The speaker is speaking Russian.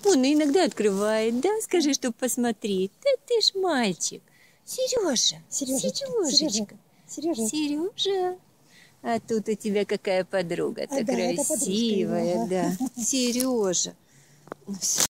Он иногда открывает, да? Скажи, чтобы посмотреть. Да ты ж мальчик. Сережа. Сережечка. Сережа. А тут у тебя какая подруга-то красивая, да. Сережа.